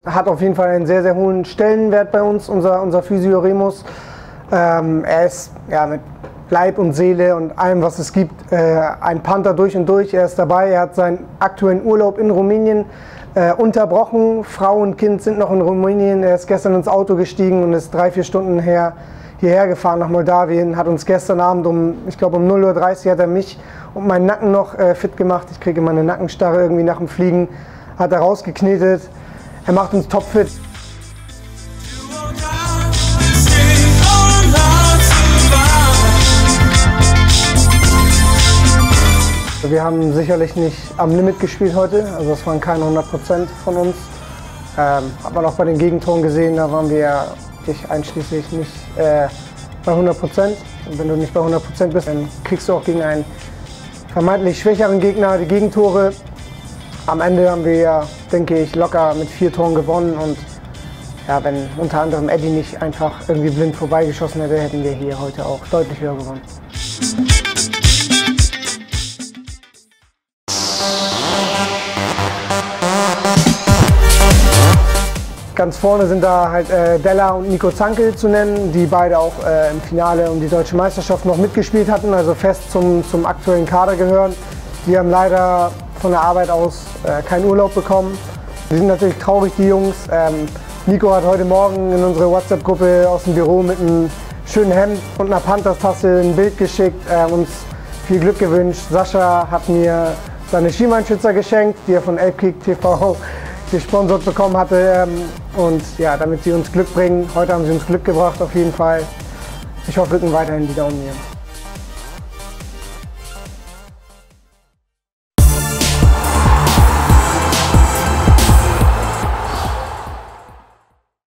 Hat auf jeden Fall einen sehr, sehr hohen Stellenwert bei uns, unser Physio Remus. Er ist ja, mit Leib und Seele und allem, was es gibt, ein Panther durch und durch. Er ist dabei, er hat seinen aktuellen Urlaub in Rumänien unterbrochen. Frau und Kind sind noch in Rumänien. Er ist gestern ins Auto gestiegen und ist 3-4 Stunden hierher gefahren nach Moldawien. Hat uns gestern Abend ich glaube um 0:30 Uhr hat er mich und meinen Nacken noch fit gemacht. Ich kriege immer eine Nackenstarre irgendwie nach dem Fliegen. Hat er rausgeknetet. Er macht uns topfit. Wir haben sicherlich nicht am Limit gespielt heute, also es waren keine 100% von uns. Hat man auch bei den Gegentoren gesehen, da waren wir, ich einschließlich, nicht bei 100%. Und wenn du nicht bei 100% bist, dann kriegst du auch gegen einen vermeintlich schwächeren Gegner die Gegentore. Am Ende haben wir ja, denke ich, locker mit 4 Toren gewonnen und ja, wenn unter anderem Eddie nicht einfach irgendwie blind vorbeigeschossen hätte, hätten wir hier heute auch deutlich höher gewonnen. Ganz vorne sind da halt Della und Nico Zankel zu nennen, die beide auch im Finale um die Deutsche Meisterschaft noch mitgespielt hatten, also fest zum aktuellen Kader gehören. Die haben leider von der Arbeit aus keinen Urlaub bekommen. Wir sind natürlich traurig, die Jungs. Nico hat heute Morgen in unsere WhatsApp-Gruppe aus dem Büro mit einem schönen Hemd und einer Panthers-Tasse ein Bild geschickt, uns viel Glück gewünscht. Sascha hat mir seine Schienbeinschützer geschenkt, die er von Elbkick TV gesponsert bekommen hatte. Und ja, damit sie uns Glück bringen. Heute haben sie uns Glück gebracht auf jeden Fall. Ich hoffe, wir drücken weiterhin die Daumen hier.